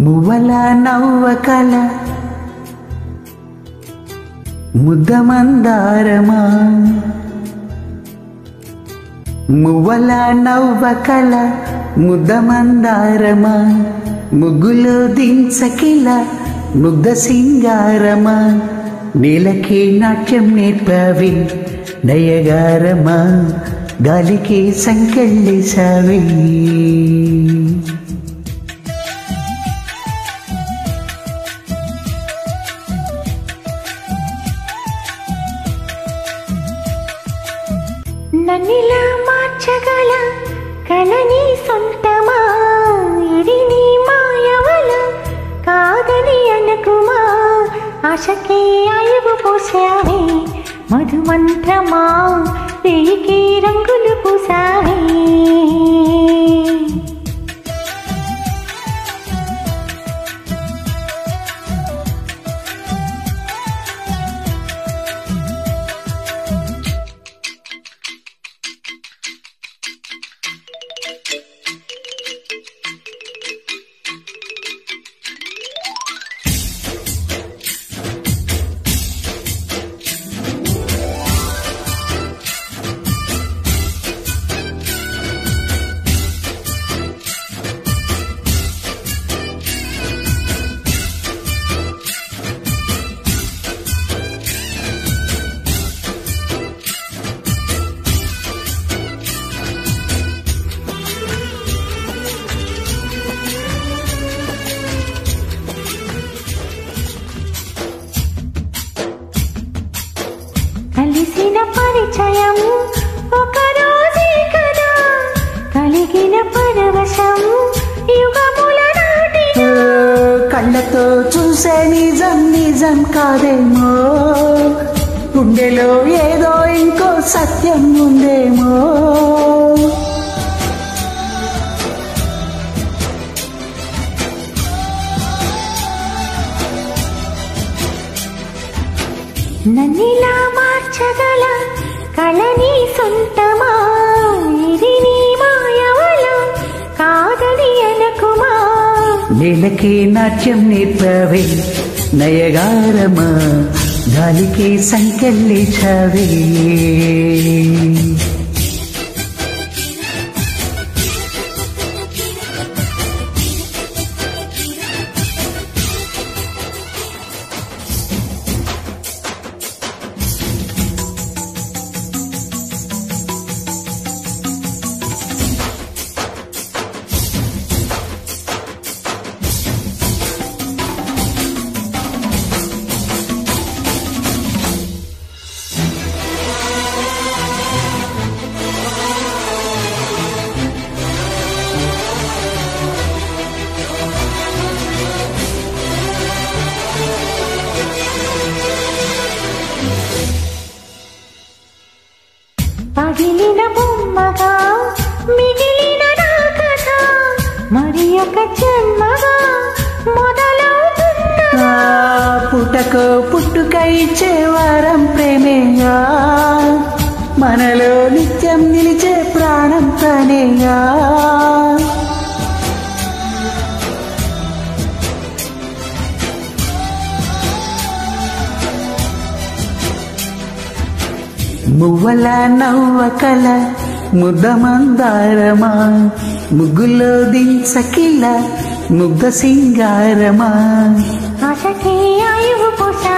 మువ్వల నవ్వకల ముద్దమందారమా మువ్వల నవ్వకల ముద్దమందారమా ముగ్గులో దించకిల ముగ్ధ సింగారమా నీలకి నాట్యం నేర్పవి నయగారమా గాలికి సంకెళ్ళేసావి నన్నిలా మార్చగల కలని సొంతమా ఇది నీ మాయవల కాదని అనకుమా ఆశకే ఆయువు పోసావే మధుమంత్రమా రేయికి రంగులు పూసావే కలిసిన పరిచయం ఒక రోజే కదా కలిగిన పరవశం యుగముల నాటిన కళ్ళతో చూసే నిజం నిజం కాదేమో గుండెలో ఏదో ఇంకో సత్యం ఉందేమో నన్నిలా మార్చగల కళని సొంతమా ఇది నీ మాయవల కాదని అనకుమా నీలకి నాట్యం నేర్పవే నయగారమా గాలికి సంకెళ్ళేసావే పగిలిన బొమ్మగా మిగిలిన నా కథ మరి ఒక జన్మగా మొదలవుతున్నా పుటకో పుట్టుకై ఇచ్చే వారం ప్రేమేగా మనలో నిత్యం నిలిచే ప్రాణం తనేగా మువ్వల నవ్వకల ముద్దమందారమా ముగ్గులో దించకిల ముగ్ధ సింగారమా ఆశకే ఆయువు పోసా